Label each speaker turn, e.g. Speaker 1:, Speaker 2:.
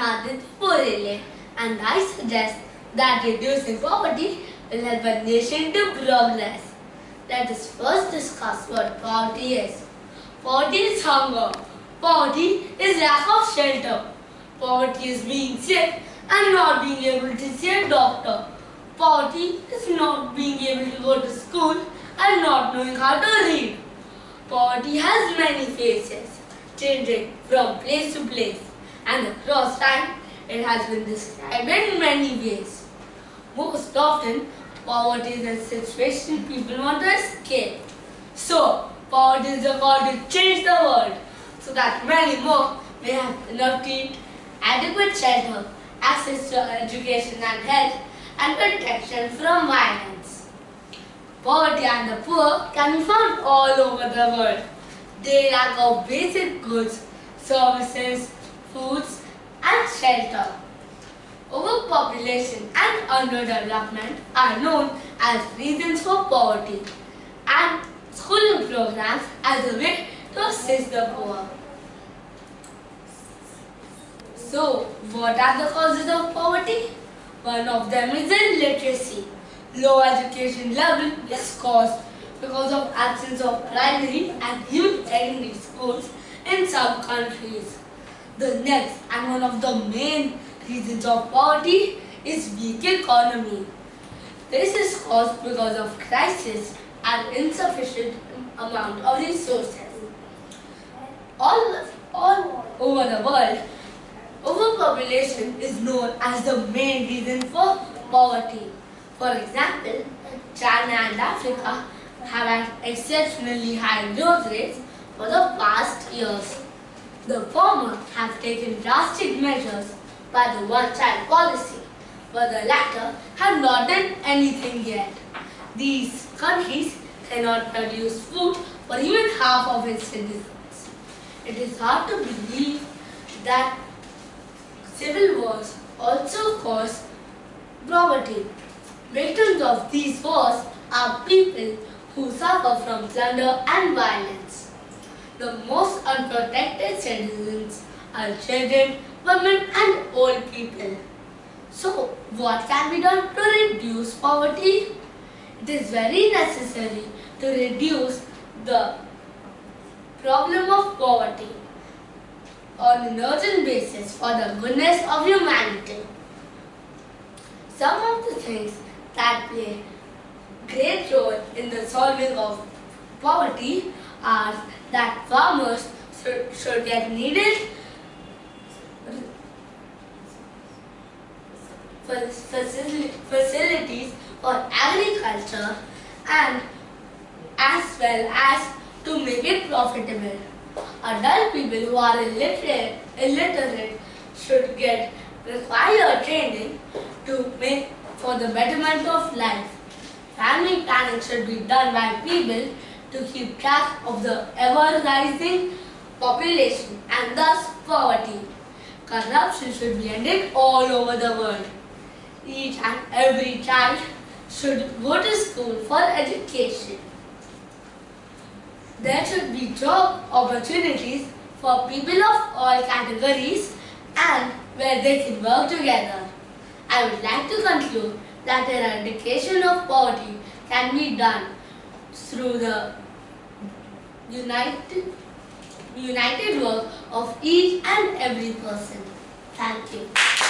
Speaker 1: am Aditya Borele, and I suggest that reducing poverty will help a nation to progress. Let us first discuss what poverty is. Poverty is hunger. Poverty is lack of shelter. Poverty is being sick and not being able to see a doctor. Poverty is not being able to go to school and not knowing how to read. Poverty has many faces, changing from place to place, and across time it has been described in many ways. Most often, poverty is a situation people want to escape. So, poverty is a call to change the world so that many more may have enough to eat, adequate shelter, access to education and health, and protection from violence. Poverty and the poor can be found all over the world. They lack of basic goods, services, foods, and shelter. Overpopulation and underdevelopment are known as reasons for poverty, and schooling programs as a way to assist the poor. So, what are the causes of poverty? One of them is illiteracy. Low education level is caused because of absence of primary and even secondary schools in some countries. The next and one of the main reasons of poverty is weak economy. This is caused because of crisis and insufficient amount of resources. All over the world, overpopulation is known as the main reason for poverty. For example, China and Africa have had exceptionally high growth rates for the past years. The former have taken drastic measures by the one-child policy, but the latter have not done anything yet. These countries cannot produce food for even half of its citizens. It is hard to believe that civil wars also cause poverty. Victims of these wars are people who suffer from plunder and violence. The most unprotected citizens are children, women and old people. So, what can be done to reduce poverty? It is very necessary to reduce the problem of poverty on an urgent basis for the goodness of humanity. Some of the things that play great role in the solving of poverty are that farmers should get needed facilities for agriculture and as well as to make it profitable. Adult people who are illiterate should get required training to make for the betterment of life. Family planning should be done by people to keep track of the ever-rising population and thus poverty. Corruption should be ended all over the world. Each and every child should go to school for education. There should be job opportunities for people of all categories and where they can work together. I would like to conclude that eradication of poverty can be done through the united work of each and every person. Thank you.